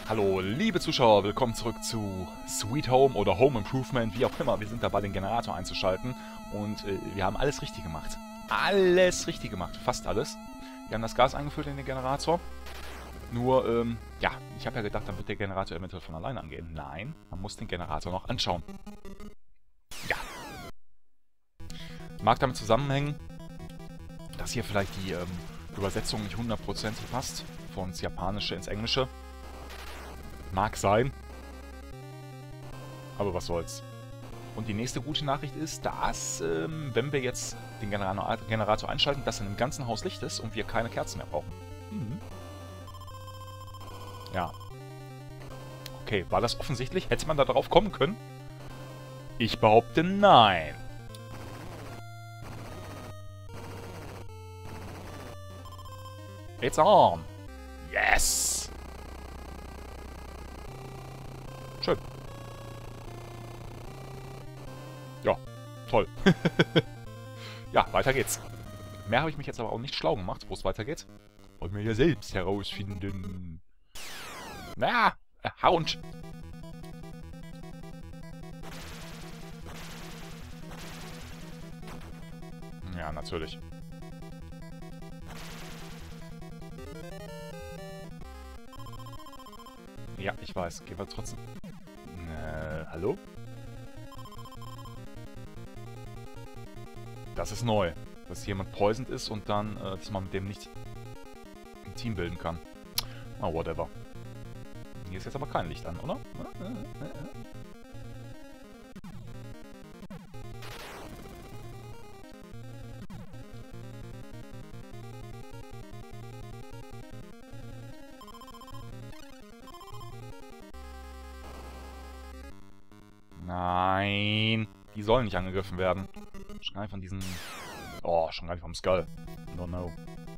Hallo, liebe Zuschauer, willkommen zurück zu Sweet Home oder Home Improvement, wie auch immer. Wir sind dabei, den Generator einzuschalten und wir haben alles richtig gemacht. Alles richtig gemacht, fast alles. Wir haben das Gas eingefüllt in den Generator. Nur, ja, ich habe ja gedacht, dann wird der Generator eventuell von alleine angehen. Nein, man muss den Generator noch anschauen. Ja. Mag damit zusammenhängen, dass hier vielleicht die Übersetzung nicht 100% passt, von ins Japanische ins Englische. Mag sein. Aber was soll's. Und die nächste gute Nachricht ist, dass, wenn wir jetzt den Generator einschalten, dass in dem ganzen Haus Licht ist und wir keine Kerzen mehr brauchen. Mhm. Ja. Okay, war das offensichtlich? Hätte man da drauf kommen können? Ich behaupte, nein. It's on. Yes. Schön. Ja, toll. Ja, weiter geht's. Mehr habe ich mich jetzt aber auch nicht schlau gemacht, wo es weitergeht. Wollen wir ja selbst herausfinden. Na, Hound. Ja, natürlich. Ja, ich weiß. Gehen wir trotzdem. Hallo? Das ist neu. Dass jemand poisoned ist und dann, dass man mit dem nicht ein Team bilden kann. Oh, whatever. Hier ist jetzt aber kein Licht an, oder? Nein. Die sollen nicht angegriffen werden. Schon gar nicht von diesen... Oh, schon gar nicht vom Skull. No, no.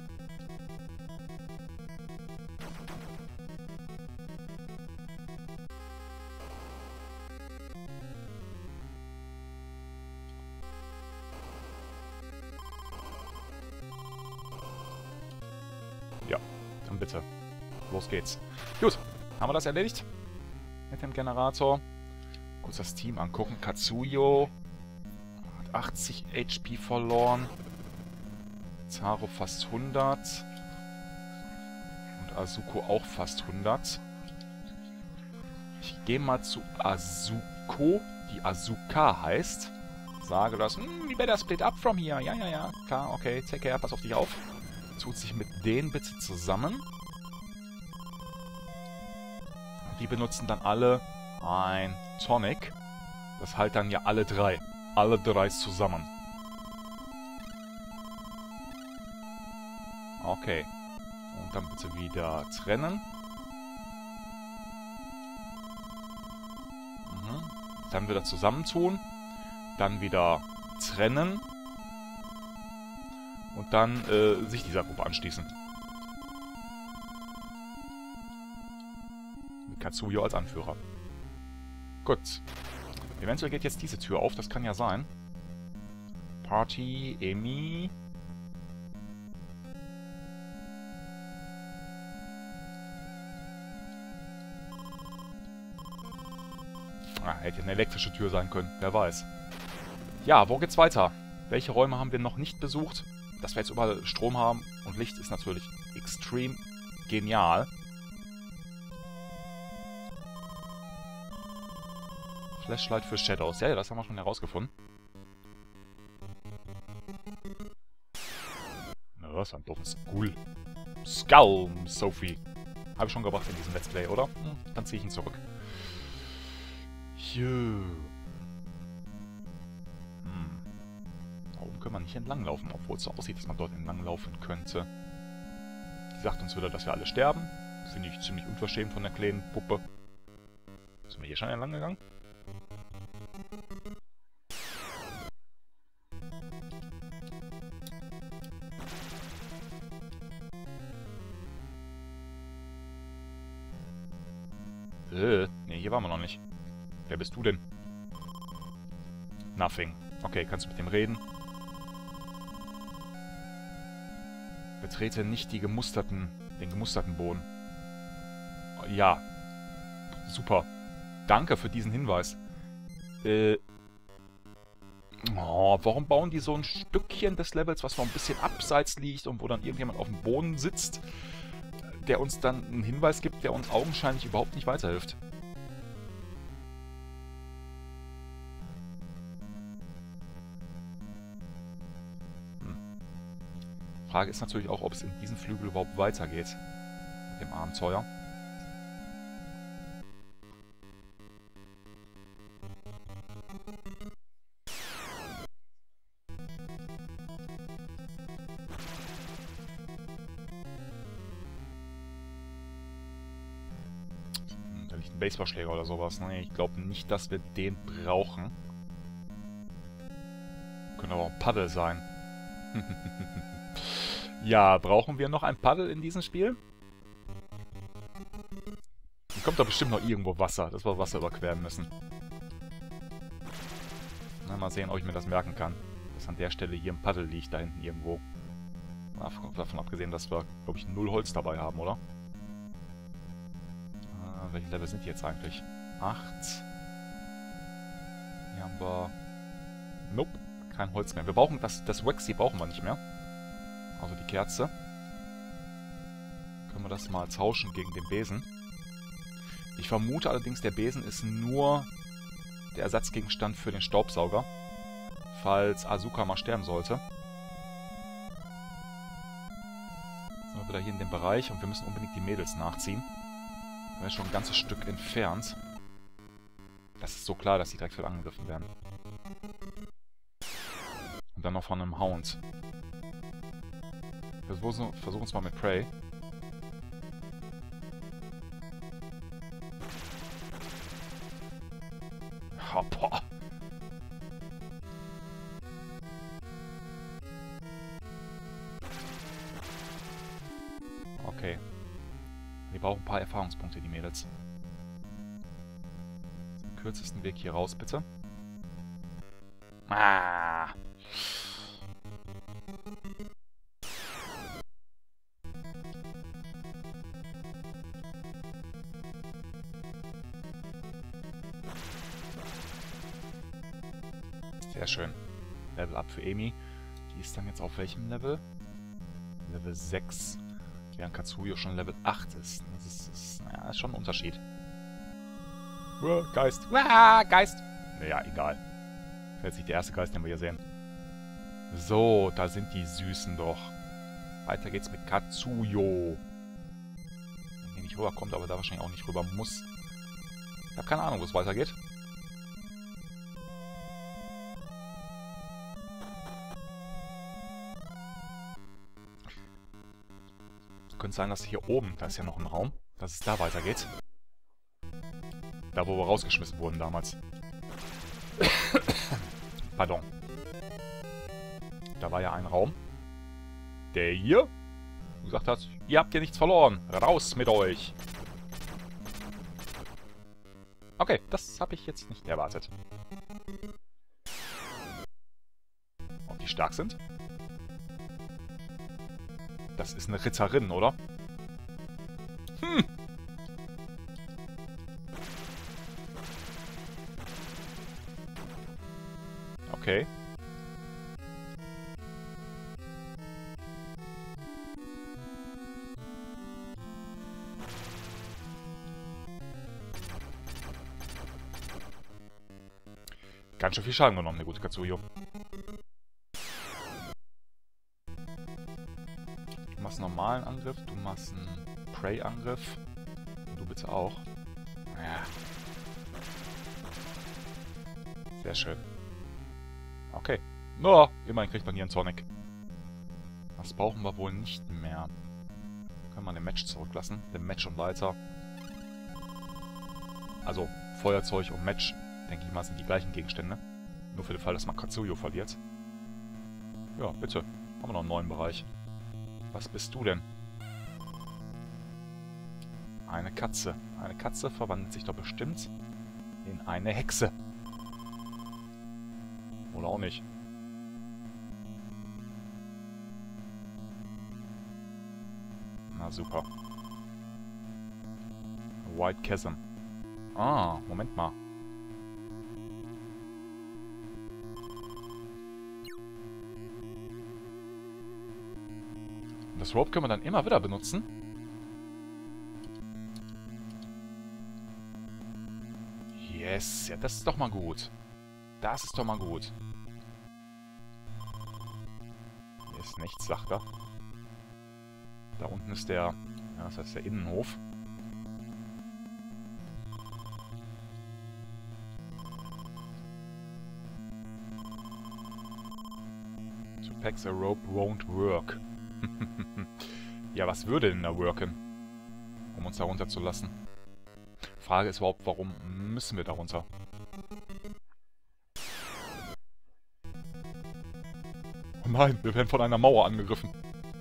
Ja, dann bitte. Los geht's. Gut, haben wir das erledigt? Mit dem Generator. Kurz das Team angucken. Katsuyo hat 80 HP verloren. Zaro fast 100. Und Azuko auch fast 100. Ich gehe mal zu Azuko, die Azuka heißt. Sage das. We better split up from here. Ja, ja, ja. Klar, okay. Take care. Pass auf dich auf. Tut sich mit denen bitte zusammen. Und die benutzen dann alle ein Tonic. Das halt dann ja alle drei. Alle drei zusammen. Okay. Und dann bitte wieder trennen. Dann wieder zusammentun. Dann wieder trennen. Und dann sich dieser Gruppe anschließen. Mit Katsuyo als Anführer. Gut. Eventuell geht jetzt diese Tür auf, das kann ja sein. Party, Emi. Ah, hätte eine elektrische Tür sein können, wer weiß. Ja, wo geht's weiter? Welche Räume haben wir noch nicht besucht? Dass wir jetzt überall Strom haben und Licht ist natürlich extrem genial. Flashlight für Shadows. Ja, das haben wir schon herausgefunden. Na, was ein doofes Skull. Skull, Sophie. Habe ich schon gebracht in diesem Let's Play, oder? Dann ziehe ich ihn zurück. Da oben können wir nicht entlanglaufen, obwohl es so aussieht, dass man dort entlanglaufen könnte. Die sagt uns wieder, dass wir alle sterben. Finde ich ziemlich unverschämt von der kleinen Puppe. Sind wir hier schon entlang gegangen? Ne, hier waren wir noch nicht. Wer bist du denn? Nothing. Okay, kannst du mit dem reden? Betrete nicht den gemusterten Boden. Ja, Super. Danke für diesen Hinweis. Warum bauen die so ein Stückchen des Levels, was noch ein bisschen abseits liegt und wo dann irgendjemand auf dem Boden sitzt, der uns dann einen Hinweis gibt, der uns augenscheinlich überhaupt nicht weiterhilft? Frage ist natürlich auch, ob es in diesem Flügel überhaupt weitergeht. Mit dem Abenteuer. Da liegt ein Baseballschläger oder sowas. Nee, ich glaube nicht, dass wir den brauchen. Könnte aber auch ein Paddel sein. Ja, brauchen wir noch ein Paddel in diesem Spiel? Hier kommt da bestimmt noch irgendwo Wasser, dass wir Wasser überqueren müssen. Na, mal sehen, ob ich mir das merken kann. Dass an der Stelle hier ein Paddel liegt, da hinten irgendwo. Davon abgesehen, dass wir, glaube ich, 0 Holz dabei haben, oder? Welche Level sind die jetzt eigentlich? 8. Hier haben wir... Nope, kein Holz mehr. Wir brauchen das Waxy brauchen wir nicht mehr. Also die Kerze. Können wir das mal tauschen gegen den Besen. Ich vermute allerdings, der Besen ist nur der Ersatzgegenstand für den Staubsauger. Falls Asuka mal sterben sollte. Jetzt sind wir wieder hier in dem Bereich und wir müssen unbedingt die Mädels nachziehen. Wir sind schon ein ganzes Stück entfernt. Das ist so klar, dass sie direkt wieder angegriffen werden. Und dann noch von einem Hound. Wir versuchen es mal mit Prey. Oh, boah. Okay. Wir brauchen ein paar Erfahrungspunkte, die Mädels. Den kürzesten Weg hier raus, bitte. Ah! Sehr schön. Level up für Amy. Die ist dann jetzt auf welchem Level? Level 6. Während Katsuyo schon Level 8 ist. Das ist naja, ist schon ein Unterschied. Geist. Geist. Naja, egal. Das ist jetzt nicht der erste Geist, den wir hier sehen. So, da sind die Süßen doch. Weiter geht's mit Katsuyo. Wenn hier nicht rüberkommt, aber da wahrscheinlich auch nicht rüber muss. Ich habe keine Ahnung, wo es weitergeht. Könnte sein, dass hier oben, da ist ja noch ein Raum, dass es da weitergeht. Da, wo wir rausgeschmissen wurden damals. Pardon. Da war ja ein Raum, der hier gesagt hat, ihr habt hier nichts verloren, raus mit euch. Okay, das habe ich jetzt nicht erwartet. Ob die stark sind? Das ist eine Ritterin, oder? Hm. Okay. Ganz schön viel Schaden genommen, der gute Katsuyo. Du machst einen normalen Angriff, du machst einen Prey-Angriff. Und du bitte auch. Ja. Sehr schön. Okay. No, immerhin kriegt man hier einen Sonic. Das brauchen wir wohl nicht mehr. Können wir den Match zurücklassen. Den Match und Leiter. Also, Feuerzeug und Match, denke ich mal, sind die gleichen Gegenstände. Nur für den Fall, dass man Katsuyo verliert. Ja, bitte. Haben wir noch einen neuen Bereich. Was bist du denn? Eine Katze. Eine Katze verwandelt sich doch bestimmt in eine Hexe. Oder auch nicht. Na super. White Chasm. Ah, Moment mal. Und das Rope können wir dann immer wieder benutzen. Yes, ja, das ist doch mal gut. Das ist doch mal gut. Hier ist nichts, sagt er. Da unten ist der, ja, das heißt der Innenhof. To pack the rope won't work. Ja, was würde denn da worken? Um uns da runterzulassen. Frage ist überhaupt, warum müssen wir da runter? Oh nein, wir werden von einer Mauer angegriffen.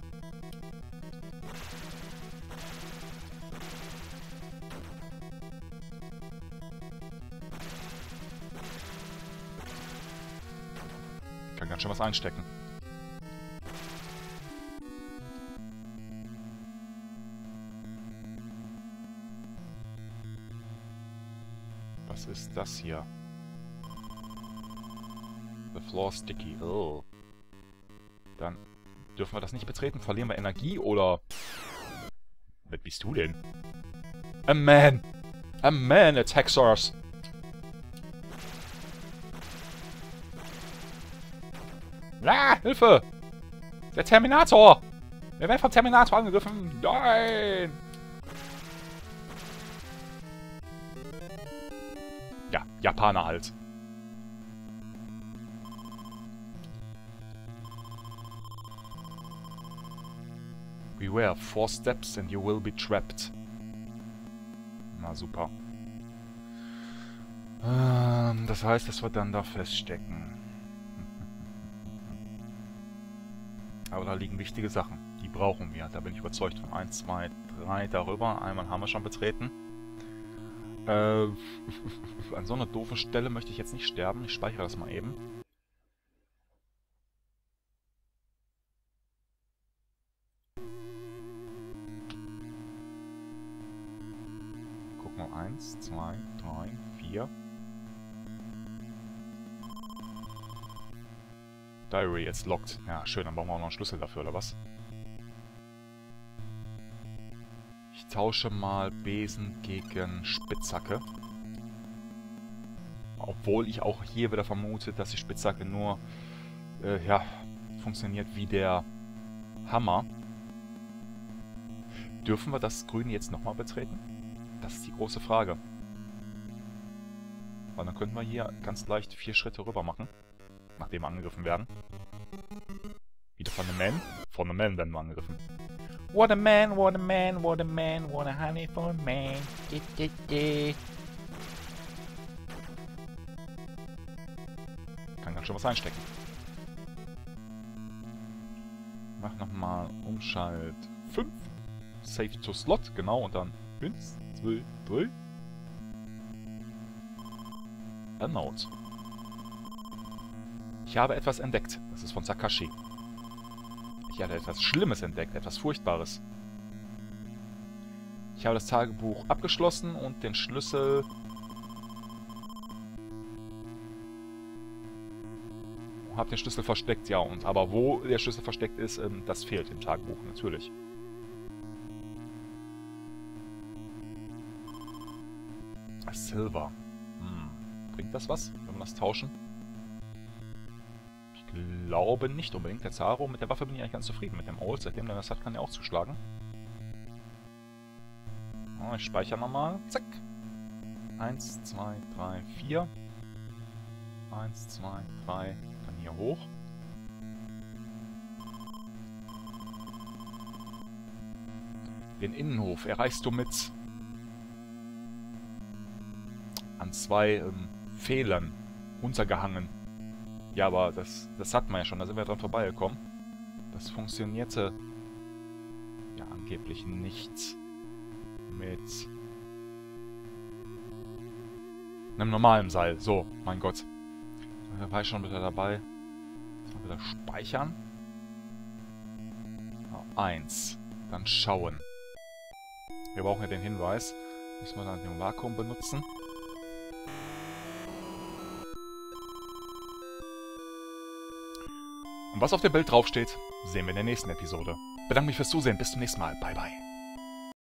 Kann ganz schön was einstecken. Was ist das hier? The floor sticky. Oh. Dann dürfen wir das nicht betreten. Verlieren wir Energie oder... Wer bist du denn? A man! A man attacks us! Ah, Hilfe! Der Terminator! Wir werden vom Terminator angegriffen! Nein! Ja, Japaner halt. Beware, 4 steps and you will be trapped. Na super. Das heißt, dass wir dann da feststecken. Aber da liegen wichtige Sachen. Die brauchen wir. Da bin ich überzeugt von. 1, 2, 3 darüber. Einmal haben wir schon betreten. An so einer doofen Stelle möchte ich jetzt nicht sterben. Ich speichere das mal eben. Gucken wir. 1, 2, 3, 4. Diary jetzt lockt. Ja, schön. Dann brauchen wir auch noch einen Schlüssel dafür, oder was? Ich tausche mal Besen gegen Spitzhacke. Obwohl ich auch hier wieder vermute, dass die Spitzhacke nur, ja, funktioniert wie der Hammer. Dürfen wir das Grüne jetzt nochmal betreten? Das ist die große Frage. Weil dann könnten wir hier ganz leicht 4 Schritte rüber machen, nachdem wir angegriffen werden. Wieder von einem Man? Von einem Man werden wir angegriffen. What a man, what a man, what a man, what a honey for a man. Kann ganz schön was einstecken. Mach nochmal Umschalt 5. Save to Slot, genau, und dann 1, 2, 3. A Note. Ich habe etwas entdeckt. Das ist von Takashi. Ich habe etwas Schlimmes entdeckt, etwas Furchtbares. Ich habe das Tagebuch abgeschlossen und den Schlüssel... Habe den Schlüssel versteckt, ja. Aber wo der Schlüssel versteckt ist, das fehlt im Tagebuch, natürlich. Silver. Bringt das was, wenn wir das tauschen? Ich glaube nicht unbedingt. Der Zaro, mit der Waffe bin ich eigentlich ganz zufrieden. Mit dem Old, seitdem der das hat, kann er auch zuschlagen. Oh, ich speichere nochmal. Zack. 1, 2, 3, 4. 1, 2, 3. Dann hier hoch. Den Innenhof erreichst du mit an 2 Pfählern runtergehangen. Ja, aber das hatten wir ja schon, da sind wir dran vorbeigekommen. Das funktionierte ja angeblich nicht mit einem normalen Seil. So, mein Gott. Da war ich schon wieder dabei. Mal wieder speichern. 1. Dann schauen. Wir brauchen ja den Hinweis. Müssen wir dann den Vakuum benutzen. Und was auf dem Bild draufsteht, sehen wir in der nächsten Episode. Ich bedanke mich fürs Zusehen. Bis zum nächsten Mal. Bye, bye.